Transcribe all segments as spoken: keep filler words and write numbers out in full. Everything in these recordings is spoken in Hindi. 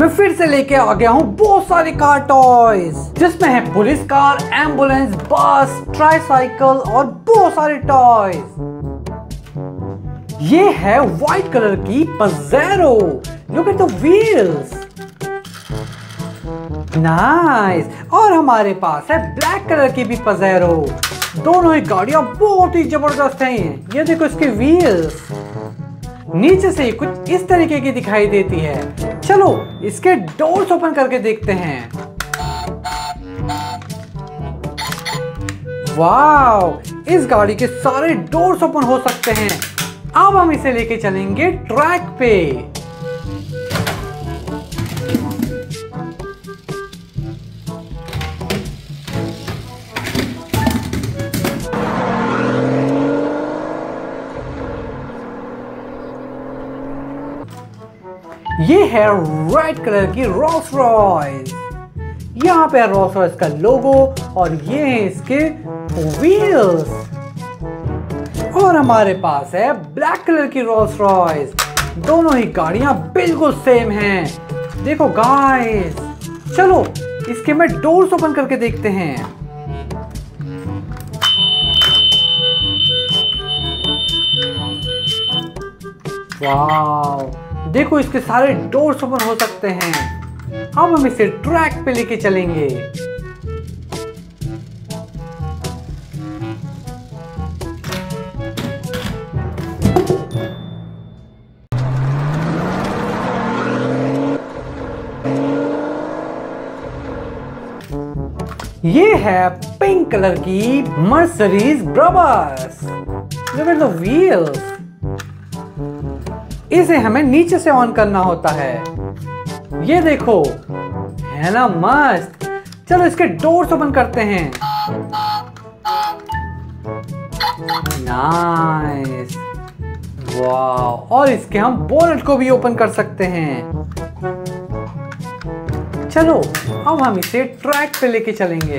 मैं फिर से लेके आ गया हूँ बहुत सारी कार टॉयज, जिसमें है police car, ambulance, bus, tricycle और बहुत सारे टॉयज। ये है व्हाइट कलर की Pajero. Look at the wheels, nice. और हमारे पास है ब्लैक कलर की भी पजेरो। दोनों ही गाड़ियां बहुत ही जबरदस्त हैं। ये देखो इसके व्हील्स, नीचे से कुछ इस तरीके की दिखाई देती है। चलो इसके डोर्स ओपन करके देखते हैं। वाओ, इस गाड़ी के सारे डोर्स ओपन हो सकते हैं। अब हम इसे लेके चलेंगे ट्रैक पे। ये है रेड कलर की रोल्स रॉयस। यहाँ पे रोल्स रॉयस का लोगो और ये है इसके व्हील्स। और हमारे पास है ब्लैक कलर की रोल्स रॉयस। दोनों ही गाड़ियां बिल्कुल सेम हैं। देखो गाइस, चलो इसके मैं डोर्स ओपन करके देखते हैं। वाओ, देखो इसके सारे डोर्स ओपन हो सकते हैं। अब हम इसे ट्रैक पे लेके चलेंगे। ये है पिंक कलर की Mercedes Brabus. Look at the wheels. इसे हमें नीचे से ऑन करना होता है। ये देखो, है ना मस्त। चलो इसके डोर्स ओपन करते हैं। नाइस, वाह। और इसके हम बोनट को भी ओपन कर सकते हैं। चलो अब हम इसे ट्रैक पे लेके चलेंगे।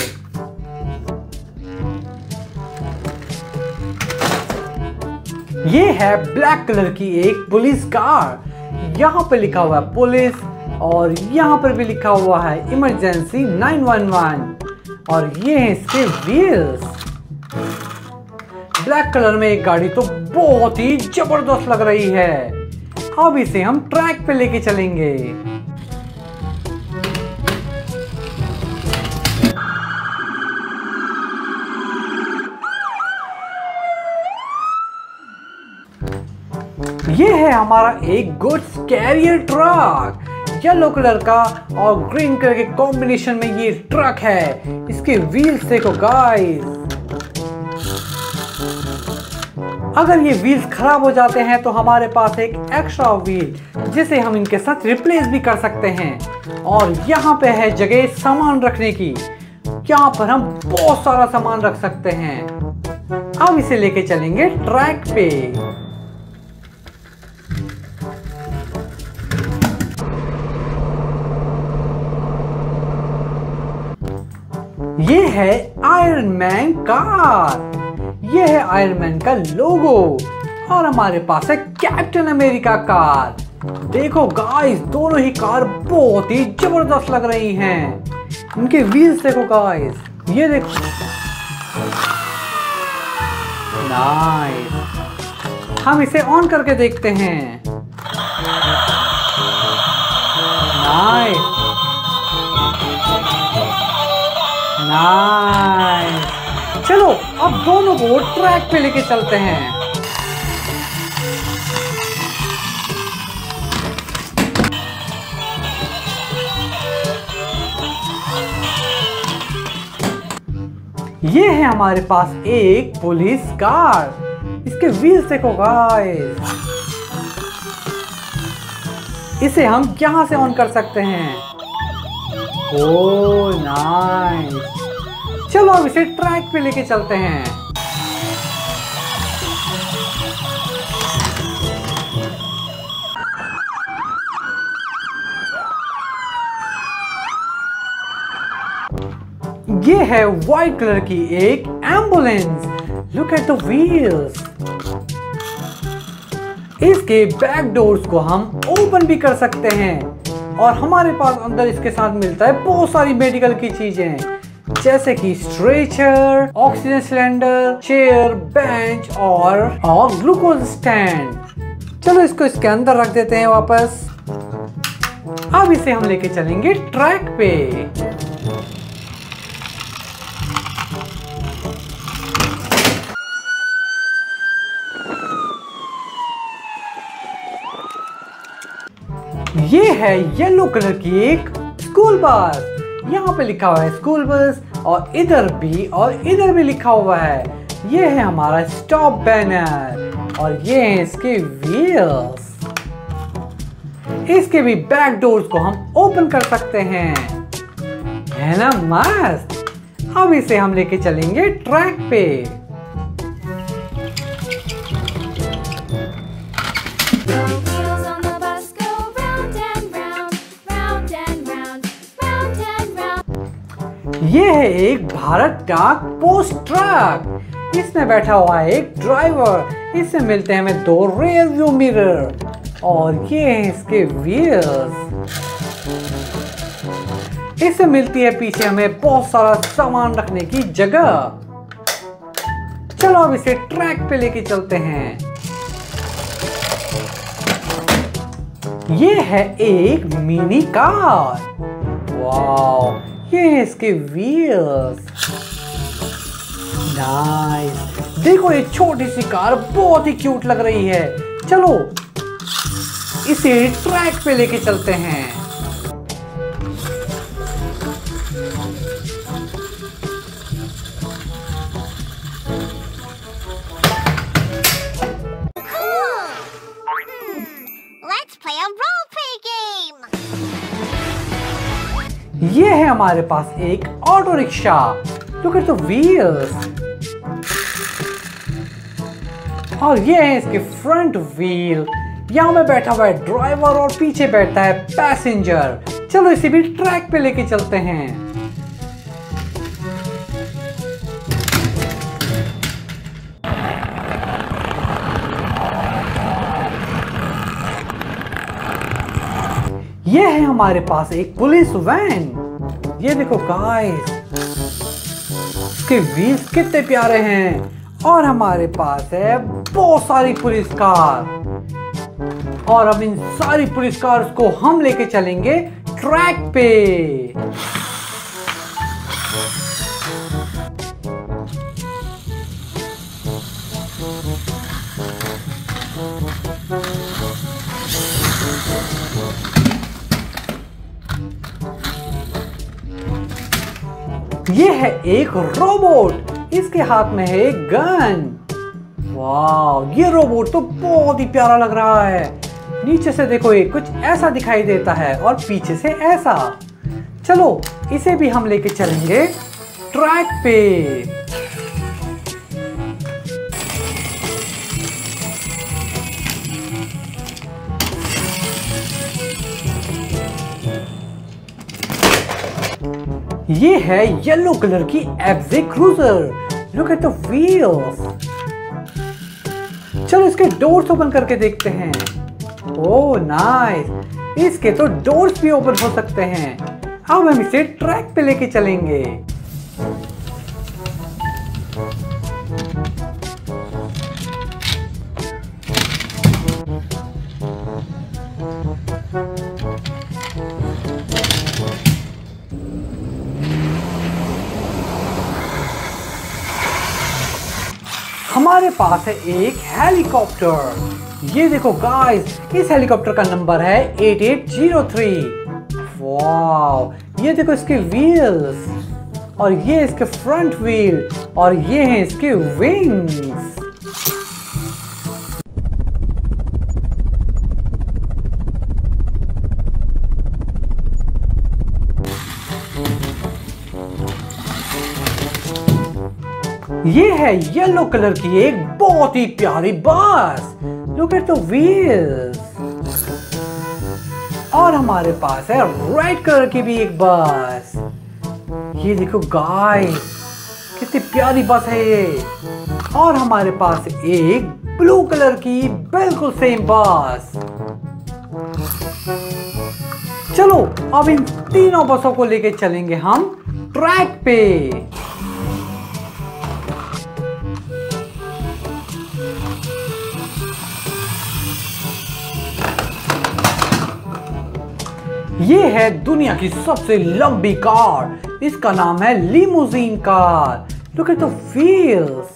ये है ब्लैक कलर की एक पुलिस कार। यहाँ पे लिखा हुआ है पुलिस और यहाँ पर भी लिखा हुआ है इमरजेंसी नाइन वन वन। और ये है इसके व्हील्स। ब्लैक कलर में एक गाड़ी तो बहुत ही जबरदस्त लग रही है। अब इसे हम ट्रैक पे लेके चलेंगे। ये है हमारा एक goods carrier truck. Yellow colour का और ग्रीन कलर के कॉम्बिनेशन में ये ट्रक है। इसके व्हील्स देखो गाइस। अगर ये व्हील्स खराब हो जाते हैं तो हमारे पास एक एक्स्ट्रा व्हील जिसे हम इनके साथ रिप्लेस भी कर सकते हैं। और यहाँ पे है जगह सामान रखने की। यहाँ पर हम बहुत सारा सामान रख सकते हैं। अब इसे लेके चलेंगे ट्रैक पे। ये है आयरन मैन कार। ये है आयरन मैन का लोगो। और हमारे पास है कैप्टन अमेरिका कार। देखो गाइस, दोनों ही कार बहुत ही जबरदस्त लग रही हैं। इनके व्हील्स देखो गाइस, ये देखो। नाइस, हम इसे ऑन करके देखते हैं। Nice nice. चलो अब दोनों को ट्रैक पे लेके चलते हैं। ये है हमारे पास एक पुलिस कार। इसके व्हील्स देखो गाइस। इसे हम यहां से ऑन कर सकते हैं। Oh nice. चलो अब इसे ट्रैक पे लेके चलते हैं। ये है व्हाइट कलर की एक ambulance. Look at the wheels. इसके बैक डोर्स को हम ओपन भी कर सकते हैं और हमारे पास अंदर इसके साथ मिलता है बहुत सारी मेडिकल की चीजें, जैसे कि stretcher, oxygen cylinder, chair, bench और और ग्लूकोज स्टैंड। चलो इसको इसके अंदर रख देते हैं वापस। अब इसे हम लेके चलेंगे ट्रैक पे। ये है येलो कलर की एक स्कूल बस। यहाँ पे लिखा हुआ है स्कूल बस और इधर भी और इधर भी लिखा हुआ है। ये है हमारा स्टॉप बैनर और ये है इसके व्हील्स। इसके भी बैक डोर्स को हम ओपन कर सकते हैं, है ना मस्त। अब इसे हम लेके चलेंगे ट्रैक पे। ये है एक भारत डाक पोस्ट ट्रक। इसमें बैठा हुआ है एक ड्राइवर। इससे मिलते हैं हमें दो रेयर व्यू मिरर और ये है इसके व्हील्स। इससे मिलती है पीछे हमें बहुत सारा सामान रखने की जगह। चलो अब इसे ट्रैक पे लेके चलते हैं। ये है एक मिनी कार। वाओ, ये है इसके व्हील्स। नाइस। देखो ये छोटी सी कार बहुत ही क्यूट लग रही है। चलो इसे ट्रैक पे लेके चलते हैं। Let's play a role play game. ये है हमारे पास एक auto rickshaw. Look at the wheels। और ये है इसके फ्रंट व्हील। यहाँ में बैठा हुआ है ड्राइवर और पीछे बैठा है पैसेंजर। चलो इसे भी ट्रैक पे लेके चलते हैं। ये है हमारे पास एक पुलिस वैन। ये देखो गाइस, इसके व्हील्स कितने प्यारे हैं। और हमारे पास है बहुत सारी पुलिस कार। और अब इन सारी पुलिस कार्स को हम लेके चलेंगे ट्रैक पे। ये है एक रोबोट। इसके हाथ में है एक गन। वाव, ये रोबोट तो बहुत ही प्यारा लग रहा है। नीचे से देखो ये कुछ ऐसा दिखाई देता है और पीछे से ऐसा। चलो इसे भी हम लेके चलेंगे ट्रैक पे। ये है येलो कलर की F J cruiser. Look at the wheels. चलो इसके डोर्स ओपन करके देखते हैं। ओह नाइस, इसके तो डोर्स भी ओपन हो सकते हैं। अब हम इसे ट्रैक पे लेके चलेंगे। हमारे पास है एक हेलीकॉप्टर। ये देखो गाइस, इस हेलीकॉप्टर का नंबर है eight eight zero three. Wow, ये देखो इसके व्हील्स और ये इसके फ्रंट व्हील और ये हैं इसके विंग्स। ये है येलो कलर की एक बहुत ही प्यारी bus. Look at the wheels. और हमारे पास है रेड कलर की भी एक बस। ये देखो गाइस, कितनी प्यारी बस है ये। और हमारे पास एक ब्लू कलर की बिल्कुल सेम बस। चलो अब इन तीनों बसों को लेके चलेंगे हम ट्रैक पे। ये है दुनिया की सबसे लंबी कार, इसका नाम है limousine car. Look at the wheels.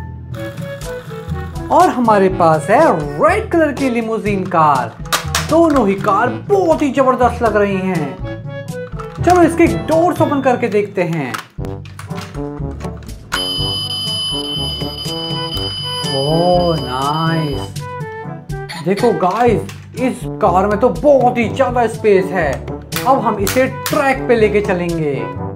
और हमारे पास है रेड कलर की लिमोजीन कार। दोनों ही कार बहुत ही जबरदस्त लग रही हैं। चलो इसके डोर्स ओपन करके देखते हैं। Oh nice. देखो गाइस, इस कार में तो बहुत ही ज्यादा स्पेस है। अब हम इसे ट्रैक पे लेके चलेंगे।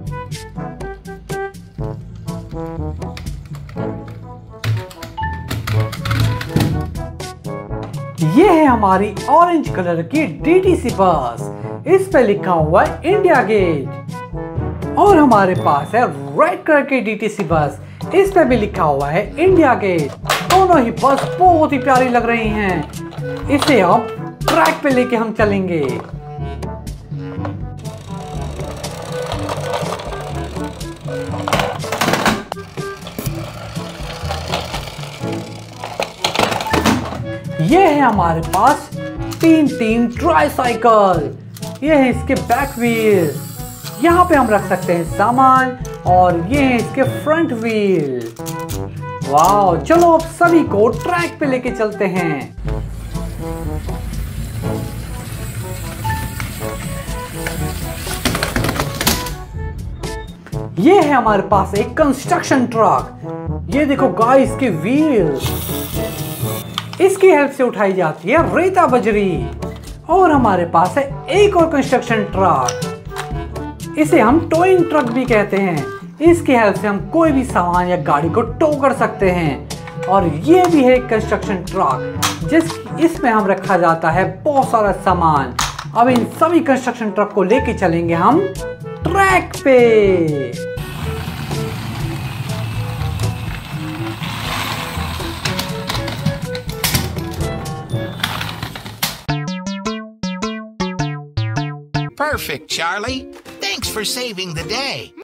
ये है हमारी ऑरेंज कलर की डीटीसी बस। इस पे लिखा हुआ है इंडिया गेट। और हमारे पास है रेड कलर की डीटीसी बस। इस पे भी लिखा हुआ है इंडिया गेट। दोनों ही बस बहुत ही प्यारी लग रही हैं। इसे अब ट्रैक पे लेके हम चलेंगे। ये है हमारे पास तीन तीन ट्राईसाइकिल। ये है इसके बैक व्हील। यहाँ पे हम रख सकते हैं सामान। और ये है इसके फ्रंट व्हील। वाह, चलो अब सभी को ट्रैक पे लेके चलते हैं। ये है हमारे पास एक कंस्ट्रक्शन ट्रक। ये देखो गाइस के व्हील। इसकी हेल्प से उठाई जाती है रेता बजरी। और हमारे पास है एक और कंस्ट्रक्शन ट्रक। इसे हम टोइंग ट्रक भी कहते हैं। इसकी हेल्प से हम कोई भी सामान या गाड़ी को टो कर सकते हैं। और ये भी है एक कंस्ट्रक्शन ट्रक, जिस इसमें हम रखा जाता है बहुत सारा सामान। अब इन सभी कंस्ट्रक्शन ट्रक को लेके चलेंगे हम ट्रैक पे। Perfect, Charlie. Thanks for saving the day.